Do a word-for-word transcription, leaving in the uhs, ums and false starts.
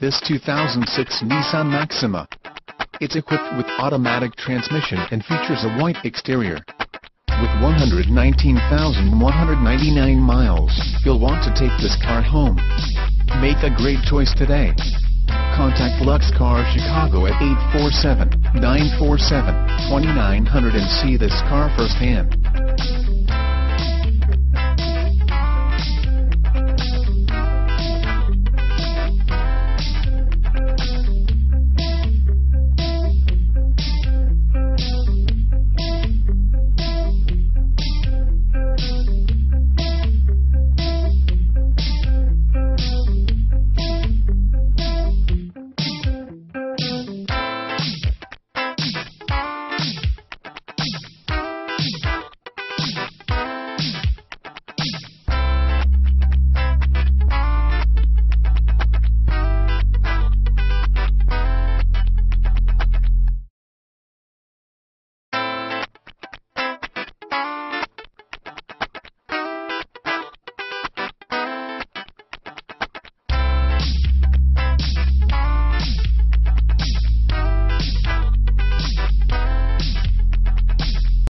this two thousand six Nissan Maxima. It's equipped with automatic transmission and features a white exterior. With one hundred nineteen thousand one hundred ninety-nine miles, you'll want to take this car home. Make a great choice today. Contact Lux Car Chicago at eight four seven, nine four seven, two nine zero zero and see this car firsthand.